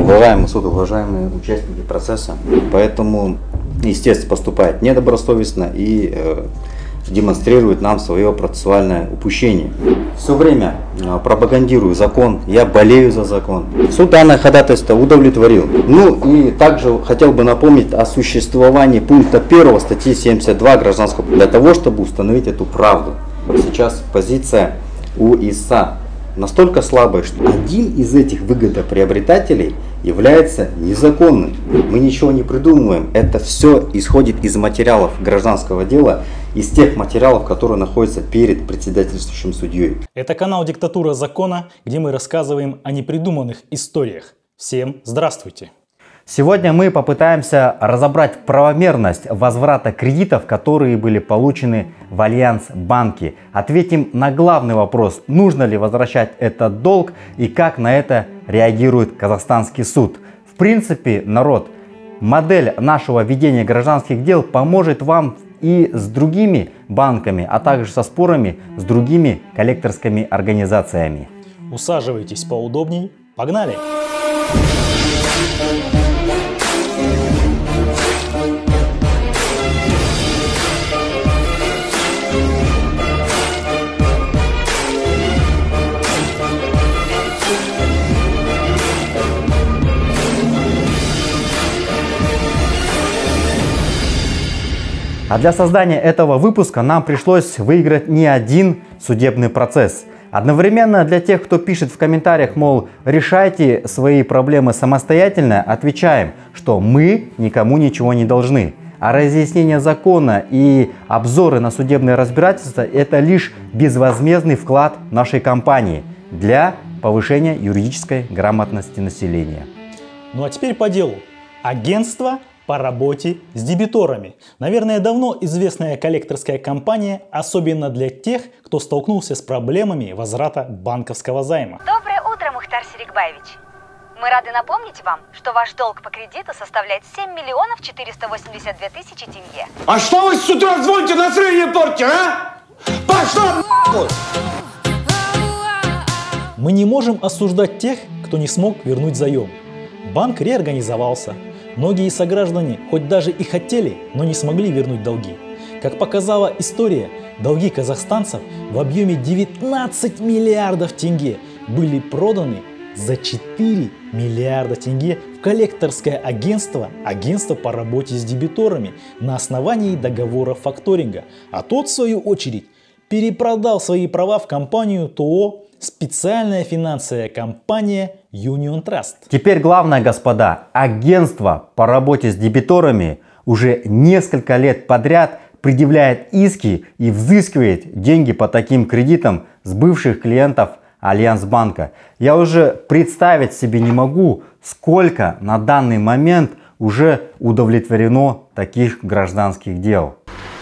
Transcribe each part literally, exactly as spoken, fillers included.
Уважаемый суд, уважаемые участники процесса, поэтому, естественно, поступает недобросовестно и э, демонстрирует нам свое процессуальное упущение. Все время э, пропагандирую закон, я болею за закон. Суд данное ходатайство удовлетворил. Ну и также хотел бы напомнить о существовании пункта первого статьи семьдесят два Гражданского для того, чтобы установить эту правду. Вот сейчас позиция у ИСА настолько слабая, что один из этих выгодоприобретателей является незаконным. Мы ничего не придумываем. Это все исходит из материалов гражданского дела, из тех материалов, которые находятся перед председательствующим судьей. Это канал «Диктатура закона», где мы рассказываем о непридуманных историях. Всем здравствуйте! Сегодня мы попытаемся разобрать правомерность возврата кредитов, которые были получены в Альянс-банке. Ответим на главный вопрос: нужно ли возвращать этот долг и как на это реагирует казахстанский суд. В принципе, народ, модель нашего ведения гражданских дел поможет вам и с другими банками, а также со спорами с другими коллекторскими организациями. Усаживайтесь поудобней, погнали! А для создания этого выпуска нам пришлось выиграть не один судебный процесс. Одновременно для тех, кто пишет в комментариях, мол, решайте свои проблемы самостоятельно, отвечаем, что мы никому ничего не должны. А разъяснение закона и обзоры на судебное разбирательство – это лишь безвозмездный вклад нашей компании для повышения юридической грамотности населения. Ну а теперь по делу. Агентство по работе с дебиторами. Наверное, давно известная коллекторская компания, особенно для тех, кто столкнулся с проблемами возврата банковского займа. Доброе утро, Мухтар Серикбаевич. Мы рады напомнить вам, что ваш долг по кредиту составляет семь миллионов четыреста восемьдесят две тысячи тенге. А что вы с утра звоните, настроение портите, а? Пошла нахуй! Мы не можем осуждать тех, кто не смог вернуть заем. Банк реорганизовался. Многие сограждане хоть даже и хотели, но не смогли вернуть долги. Как показала история, долги казахстанцев в объеме девятнадцать миллиардов тенге были проданы за четыре миллиарда тенге в коллекторское агентство, агентство по работе с дебиторами на основании договора факторинга. А тот, в свою очередь, перепродал свои права в компанию ТО «Специальная финансовая компания Union Trust». Теперь главное, господа, агентство по работе с дебиторами уже несколько лет подряд предъявляет иски и взыскивает деньги по таким кредитам с бывших клиентов Альянс-банка. Я уже представить себе не могу, сколько на данный момент уже удовлетворено таких гражданских дел.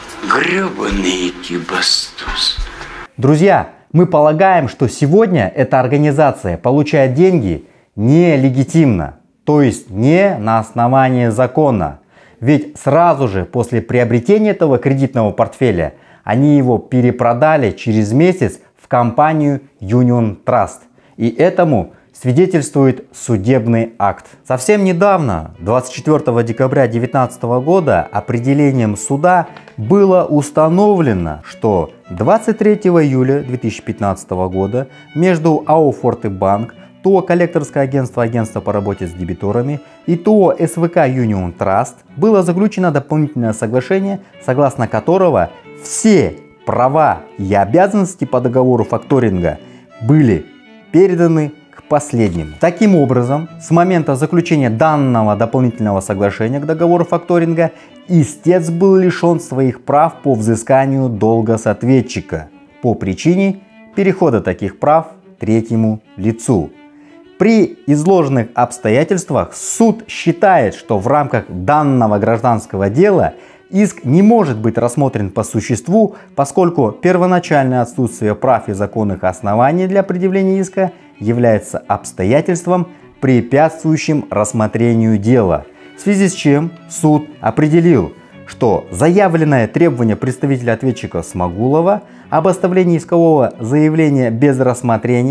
Гребаные кибастуз. Друзья, мы полагаем, что сегодня эта организация получает деньги нелегитимно, то есть не на основании закона. Ведь сразу же после приобретения этого кредитного портфеля они его перепродали через месяц в компанию Union Trust. И этому свидетельствует судебный акт. Совсем недавно, двадцать четвёртого декабря две тысячи девятнадцатого года, определением суда было установлено, что двадцать третьего июля две тысячи пятнадцатого года между АО «Форте-банк», ТО «Коллекторское агентство, агентство по работе с дебиторами» и ТО СВК Union Trust было заключено дополнительное соглашение, согласно которого все права и обязанности по договору факторинга были переданы последним. Таким образом, с момента заключения данного дополнительного соглашения к договору факторинга истец был лишен своих прав по взысканию долга с ответчика по причине перехода таких прав третьему лицу. При изложенных обстоятельствах суд считает, что в рамках данного гражданского дела иск не может быть рассмотрен по существу, поскольку первоначальное отсутствие прав и законных оснований для предъявления иска является обстоятельством, препятствующим рассмотрению дела, в связи с чем суд определил, что заявленное требование представителя ответчика Смагулова об оставлении искового заявления без рассмотрения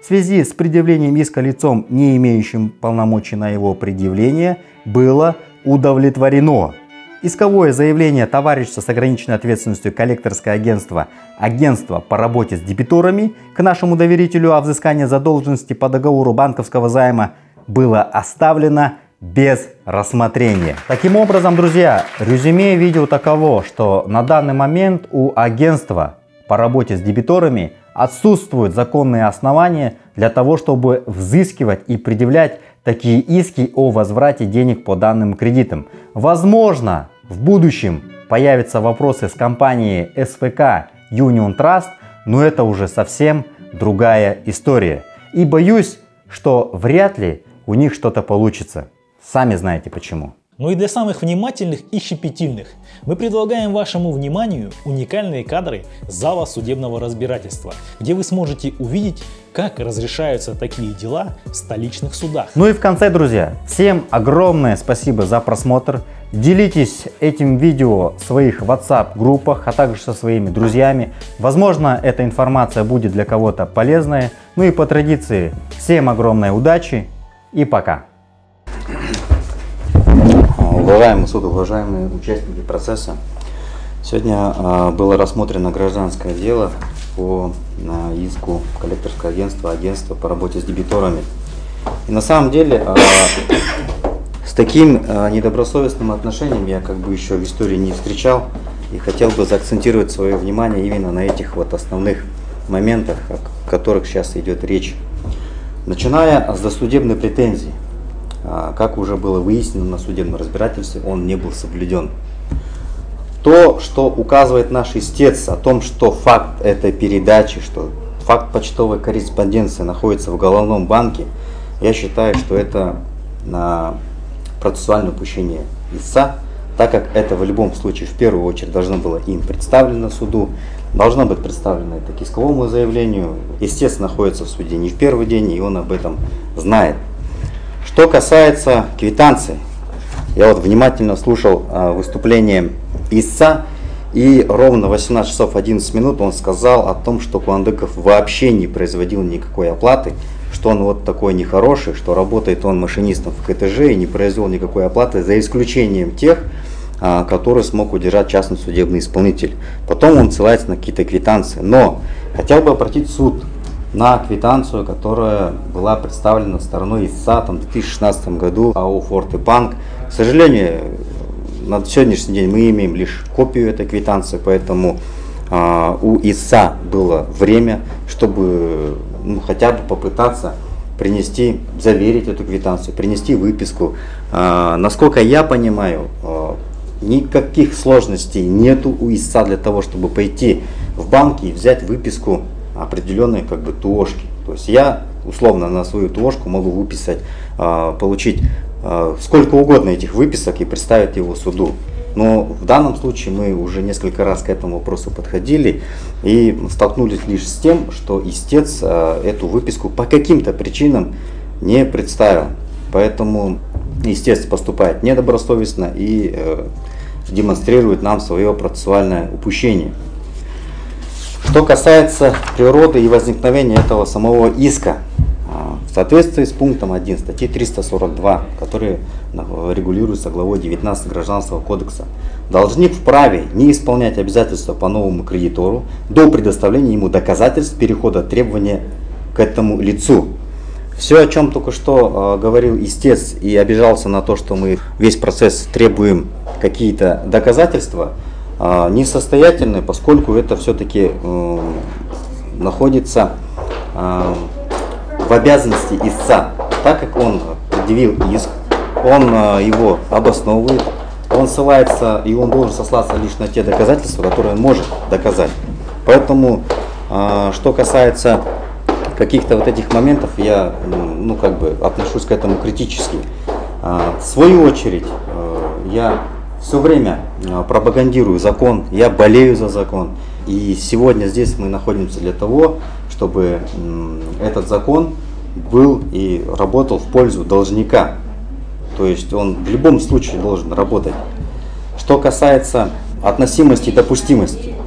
в связи с предъявлением иска лицом, не имеющим полномочий на его предъявление, было удовлетворено. Исковое заявление товарищества с ограниченной ответственностью коллекторское агентство, агентство по работе с дебиторами к нашему доверителю о взыскании задолженности по договору банковского займа было оставлено без рассмотрения. Таким образом, друзья, резюме видео таково, что на данный момент у агентства по работе с дебиторами отсутствуют законные основания для того, чтобы взыскивать и предъявлять такие иски о возврате денег по данным кредитам. Возможно, в будущем появятся вопросы с компанией эс эф ка Union Trust, но это уже совсем другая история. И боюсь, что вряд ли у них что-то получится. Сами знаете почему. Ну и для самых внимательных и щепетильных мы предлагаем вашему вниманию уникальные кадры зала судебного разбирательства, где вы сможете увидеть, как разрешаются такие дела в столичных судах. Ну и в конце, друзья, всем огромное спасибо за просмотр. Делитесь этим видео в своих WhatsApp группах, а также со своими друзьями. Возможно, эта информация будет для кого-то полезной. Ну и по традиции, всем огромной удачи и пока. Уважаемый суд, уважаемые участники процесса, сегодня э, было рассмотрено гражданское дело по э, иску коллекторского агентства, агентства по работе с дебиторами. И на самом деле э, с таким э, недобросовестным отношением я как бы еще в истории не встречал и хотел бы заакцентировать свое внимание именно на этих вот основных моментах, о которых сейчас идет речь. Начиная с досудебной претензии. Как уже было выяснено на судебном разбирательстве, он не был соблюден. То, что указывает наш истец о том, что факт этой передачи, что факт почтовой корреспонденции находится в головном банке, я считаю, что это на процессуальное упущение истца, так как это в любом случае в первую очередь должно было им представлено суду, должно быть представлено это к исковому заявлению. Истец находится в суде не в первый день, и он об этом знает. Что касается квитанции, я вот внимательно слушал э, выступление истца, и ровно в восемнадцать часов одиннадцать минут он сказал о том, что Куандыков вообще не производил никакой оплаты, что он вот такой нехороший, что работает он машинистом в ка тэ жэ и не произвел никакой оплаты, за исключением тех, э, которые смог удержать частный судебный исполнитель. Потом он ссылается на какие-то квитанции. Но хотел бы обратить суд на квитанцию, которая была представлена стороной истца там, в две тысячи шестнадцатом году а о Forte Bank. К сожалению, на сегодняшний день мы имеем лишь копию этой квитанции, поэтому а, у истца было время, чтобы ну, хотя бы попытаться принести, заверить эту квитанцию, принести выписку. А, насколько я понимаю, а, никаких сложностей нету у истца для того, чтобы пойти в банк и взять выписку определенной как бы туошки. То есть я условно на свою туошку могу выписать, получить сколько угодно этих выписок и представить его суду. Но в данном случае мы уже несколько раз к этому вопросу подходили и столкнулись лишь с тем, что истец эту выписку по каким-то причинам не представил. Поэтому истец поступает недобросовестно и демонстрирует нам свое процессуальное упущение. Что касается природы и возникновения этого самого иска, в соответствии с пунктом один статьи триста сорок два, который регулируется главой девятнадцать Гражданского кодекса, должник вправе не исполнять обязательства по новому кредитору до предоставления ему доказательств перехода требования к этому лицу. Все, о чем только что э, говорил истец и обижался на то, что мы весь процесс требуем какие-то доказательства, э, несостоятельны, поскольку это все-таки э, находится э, в обязанности истца. Так как он предъявил иск, он э, его обосновывает, он ссылается и он должен сослаться лишь на те доказательства, которые он может доказать. Поэтому, э, что касается каких-то вот этих моментов, я ну, как бы отношусь к этому критически. В свою очередь, я все время пропагандирую закон, я болею за закон. И сегодня здесь мы находимся для того, чтобы этот закон был и работал в пользу должника. То есть он в любом случае должен работать. Что касается относимости и допустимости,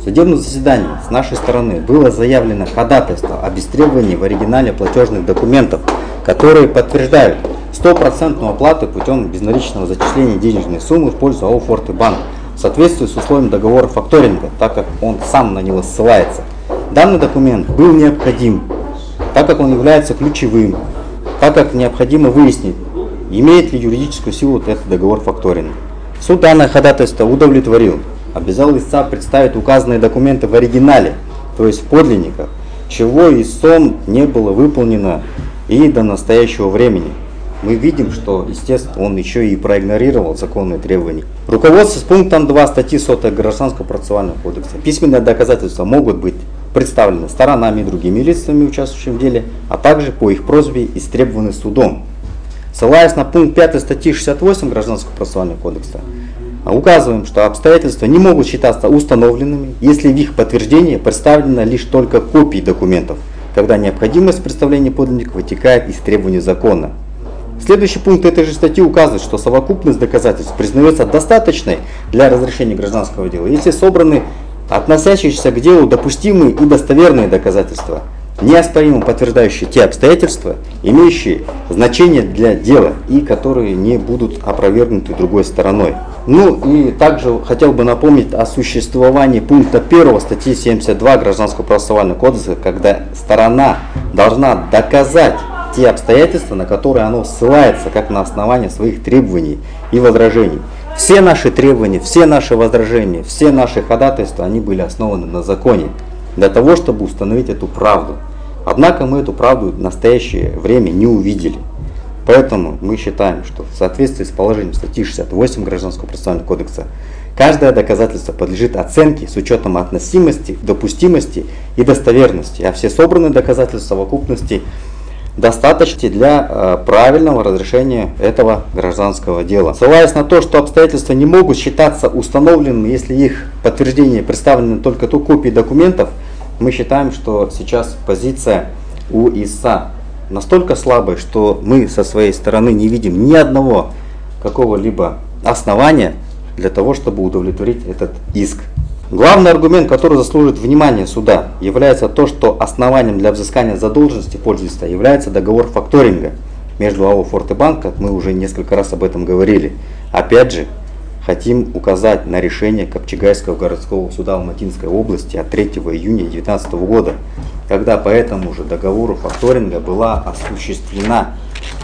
судебном заседании с нашей стороны было заявлено ходатайство об истребовании в оригинале платежных документов, которые подтверждают стопроцентную оплату путем безналичного зачисления денежной суммы в пользу АО «Фортебанк» в соответствии с условием договора факторинга, так как он сам на него ссылается. Данный документ был необходим, так как он является ключевым, так как необходимо выяснить, имеет ли юридическую силу этот договор факторинга. Суд данное ходатайство удовлетворил, обязал истца представить указанные документы в оригинале, то есть в подлинниках, чего истцом не было выполнено и до настоящего времени. Мы видим, что, естественно, он еще и проигнорировал законные требования. Руководствуясь пунктом два статьи сто Гражданского процессуального кодекса, письменные доказательства могут быть представлены сторонами и другими лицами, участвующими в деле, а также по их просьбе истребованы судом. Ссылаясь на пункт пятый статьи шестьдесят восемь Гражданского процессуального кодекса, указываем, что обстоятельства не могут считаться установленными, если в их подтверждение представлено лишь только копии документов, когда необходимость представления подлинника вытекает из требований закона. Следующий пункт этой же статьи указывает, что совокупность доказательств признается достаточной для разрешения гражданского дела, если собраны относящиеся к делу допустимые и достоверные доказательства, неоспоримо подтверждающие те обстоятельства, имеющие значение для дела и которые не будут опровергнуты другой стороной. Ну и также хотел бы напомнить о существовании пункта первого статьи семьдесят два Гражданского процессуального кодекса, когда сторона должна доказать те обстоятельства, на которые оно ссылается, как на основании своих требований и возражений. Все наши требования, все наши возражения, все наши ходатайства, они были основаны на законе, для того, чтобы установить эту правду. Однако мы эту правду в настоящее время не увидели. Поэтому мы считаем, что в соответствии с положением статьи шестьдесят восемь Гражданского процессуального кодекса, каждое доказательство подлежит оценке с учетом относимости, допустимости и достоверности, а все собранные доказательства совокупности достаточно для э, правильного разрешения этого гражданского дела. Ссылаясь на то, что обстоятельства не могут считаться установленными, если их подтверждение представлено только то копии документов, мы считаем, что сейчас позиция у истца настолько слабая, что мы со своей стороны не видим ни одного какого-либо основания для того, чтобы удовлетворить этот иск. Главный аргумент, который заслуживает внимания суда, является то, что основанием для взыскания задолженности пользователя является договор факторинга между АО «Фортебанк», как мы уже несколько раз об этом говорили. Опять же, хотим указать на решение Копчегайского городского суда Алматинской области от третьего июня две тысячи девятнадцатого года, когда по этому же договору факторинга была осуществлена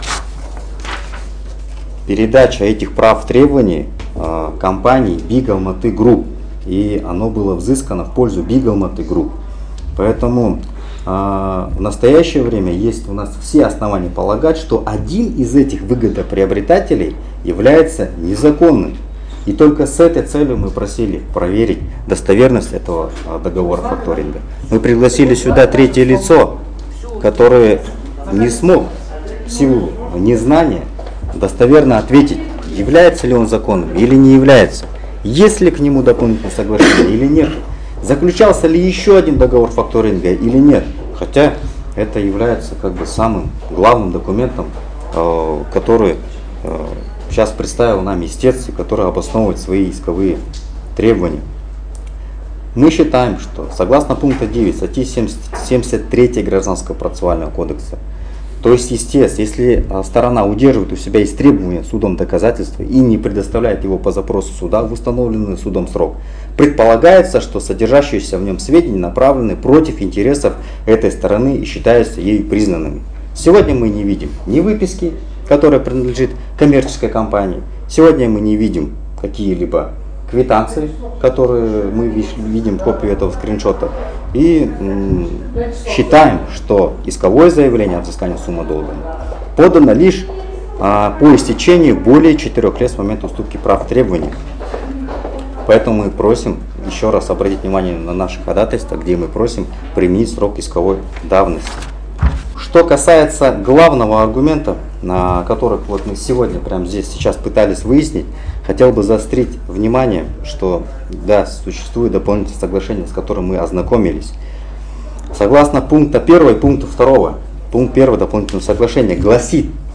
передача этих прав требований э, компании Big Almaty Group. И оно было взыскано в пользу Big Almaty Group. Поэтому э, в настоящее время есть у нас все основания полагать, что один из этих выгодоприобретателей является незаконным. И только с этой целью мы просили проверить достоверность этого э, договора факторинга. Мы пригласили сюда третье лицо, которое не смог в силу незнания достоверно ответить, является ли он законным или не является. Есть ли к нему дополнительное соглашение или нет? Заключался ли еще один договор факторинга или нет? Хотя это является как бы самым главным документом, э, который э, сейчас представил нам истец, который обосновывает свои исковые требования. Мы считаем, что согласно пункту девять статьи семьдесят три Гражданского процессуального кодекса, то есть истец, если сторона удерживает у себя истребования судом доказательства и не предоставляет его по запросу суда в установленный судом срок, предполагается, что содержащиеся в нем сведения направлены против интересов этой стороны и считаются ею признанными. Сегодня мы не видим ни выписки, которая принадлежит коммерческой компании, сегодня мы не видим какие-либо квитанции, которые мы видим копию этого скриншота, и м, считаем, что исковое заявление о взыскании суммы долга подано лишь а, по истечению более четырёх лет с момента уступки прав требований. Поэтому мы просим еще раз обратить внимание на наше ходатайство, где мы просим применить срок исковой давности. Что касается главного аргумента, на которых вот мы сегодня прямо здесь сейчас пытались выяснить, хотел бы заострить внимание, что да, существует дополнительное соглашение, с которым мы ознакомились. Согласно пункта первого и пункту второго, пункт первого дополнительного соглашения гласит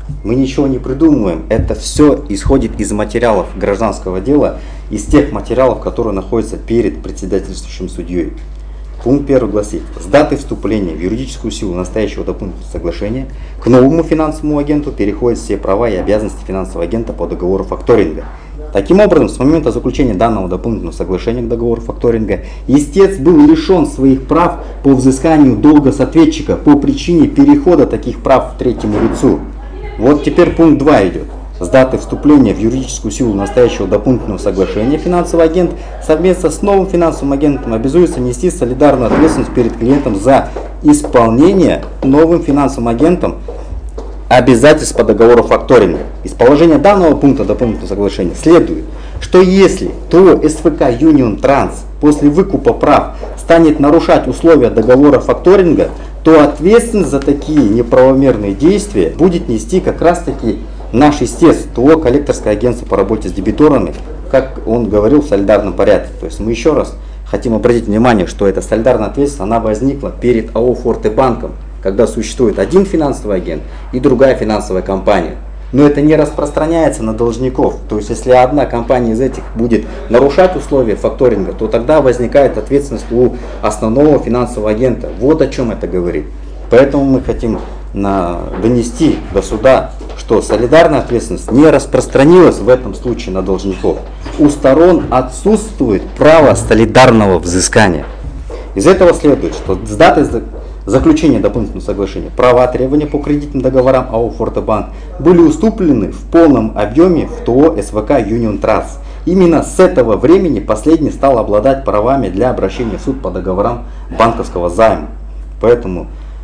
Мы ничего не придумываем, это все исходит из материалов гражданского дела, из тех материалов, которые находятся перед председательствующим судьей. Пункт первый гласит: с даты вступления в юридическую силу настоящего дополнительного соглашения к новому финансовому агенту переходят все права и обязанности финансового агента по договору факторинга. Таким образом, с момента заключения данного дополнительного соглашения к договору факторинга, истец был лишен своих прав по взысканию долга с ответчика по причине перехода таких прав третьему лицу. Вот теперь пункт два идет. С даты вступления в юридическую силу настоящего дополнительного соглашения финансовый агент совместно с новым финансовым агентом обязуется нести солидарную ответственность перед клиентом за исполнение новым финансовым агентом обязательств по договору факторинга. Из положения данного пункта дополнительного соглашения следует, что если ТО СВК Union Trans после выкупа прав станет нарушать условия договора факторинга, то ответственность за такие неправомерные действия будет нести как раз таки наш истец, ТО коллекторское агентство по работе с дебиторами, как он говорил, в солидарном порядке. То есть мы еще раз хотим обратить внимание, что эта солидарная ответственность, она возникла перед АО Фортебанком, когда существует один финансовый агент и другая финансовая компания. Но это не распространяется на должников. То есть если одна компания из этих будет нарушать условия факторинга, то тогда возникает ответственность у основного финансового агента. Вот о чем это говорит. Поэтому мы хотим на, донести до суда, что солидарная ответственность не распространилась в этом случае на должников. У сторон отсутствует право солидарного взыскания. Из этого следует, что с даты заключения дополнительного соглашения права требования по кредитным договорам АО Фортебанк были уступлены в полном объеме в ТО СВК Union Trans. Именно с этого времени последний стал обладать правами для обращения в суд по договорам банковского займа. Поэтому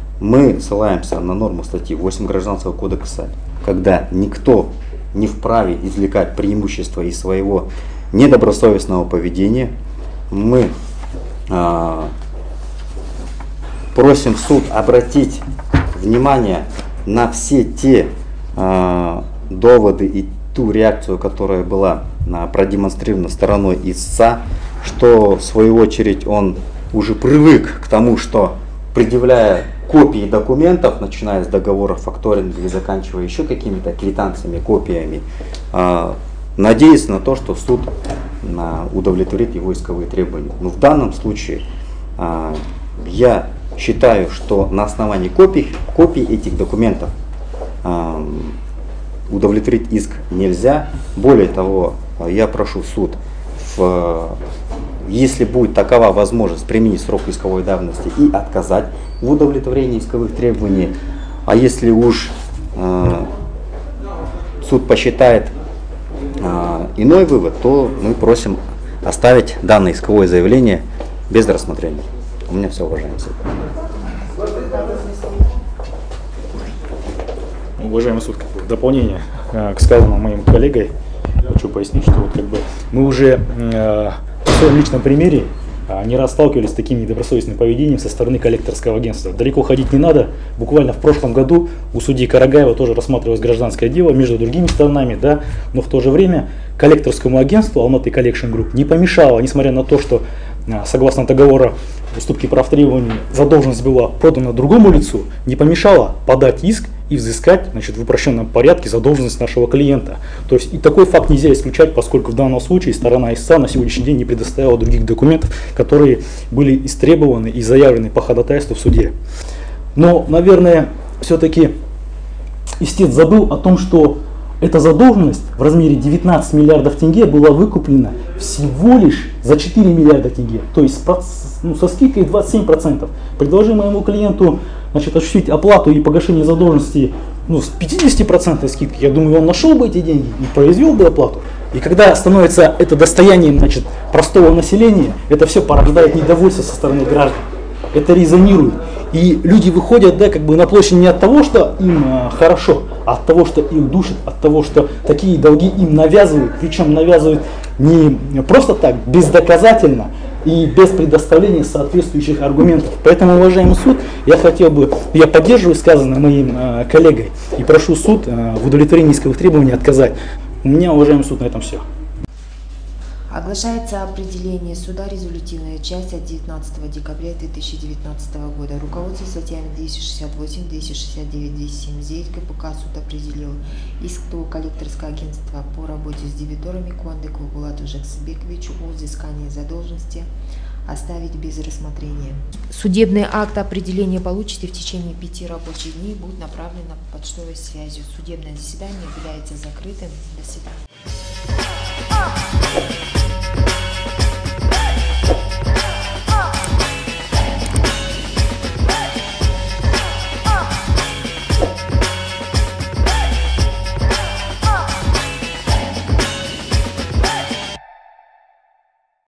мы ссылаемся на норму статьи восемь Гражданского кодекса, когда никто не вправе извлекать преимущества из своего недобросовестного поведения. Мы а, просим суд обратить внимание на все те э, доводы и ту реакцию, которая была э, продемонстрирована стороной истца, что в свою очередь он уже привык к тому, что предъявляя копии документов, начиная с договора факторинга и заканчивая еще какими-то квитанциями, копиями, э, надеясь на то, что суд э, удовлетворит его исковые требования. Но в данном случае э, я считаю, что на основании копий, копий этих документов э, удовлетворить иск нельзя. Более того, я прошу суд, в, если будет такова возможность, применить срок исковой давности и отказать в удовлетворении исковых требований. А если уж э, суд посчитает э, иной вывод, то мы просим оставить данное исковое заявление без рассмотрения. У меня все, уважаемый суд. Уважаемый суд, как бы в дополнение к сказанному моим коллегой, хочу пояснить, что вот как бы мы уже э, в своем личном примере э, не раз сталкивались с таким недобросовестным поведением со стороны коллекторского агентства. Далеко ходить не надо. Буквально в прошлом году у судьи Карагаева тоже рассматривалось гражданское дело между другими сторонами, да, но в то же время коллекторскому агентству Almaty Collection Group не помешало, несмотря на то, что согласно договора уступки прав требований задолженность была продана другому лицу, не помешало подать иск и взыскать, значит, в упрощенном порядке задолженность нашего клиента. То есть и такой факт нельзя исключать, поскольку в данном случае сторона истца на сегодняшний день не предоставила других документов, которые были истребованы и заявлены по ходатайству в суде. Но, наверное, все-таки истец забыл о том, что эта задолженность в размере девятнадцать миллиардов тенге была выкуплена всего лишь за четыре миллиарда тенге, то есть ну, со скидкой двадцать семь процентов. Предложи моему клиенту, значит, осуществить оплату и погашение задолженности ну, с пятидесятью процентной скидкой, я думаю, он нашел бы эти деньги и произвел бы оплату. И когда становится это достоянием, значит, простого населения, это все порождает недовольство со стороны граждан. Это резонирует. И люди выходят, да, как бы на площадь не от того, что им э, хорошо, а от того, что их душит, от того, что такие долги им навязывают, причем навязывают не просто так, бездоказательно и без предоставления соответствующих аргументов. Поэтому, уважаемый суд, я хотел бы, я поддерживаю сказанное моим э, коллегой и прошу суд э, в удовлетворении исковых требований отказать. У меня, уважаемый суд, на этом все. Оглашается определение суда, резолютивная часть от девятнадцатого декабря две тысячи девятнадцатого года. Руководство статьями двести шестьдесят восемь, двести шестьдесят девять, двести семьдесят девять КПК суд определил иск коллекторского агентства по работе с дебиторами Куандыкову Булату Жаксыбековичу о взыскании задолженности оставить без рассмотрения. Судебный акт определения получите в течение пяти рабочих дней, будет направлен почтовой связью. Судебное заседание является закрытым. До свидания.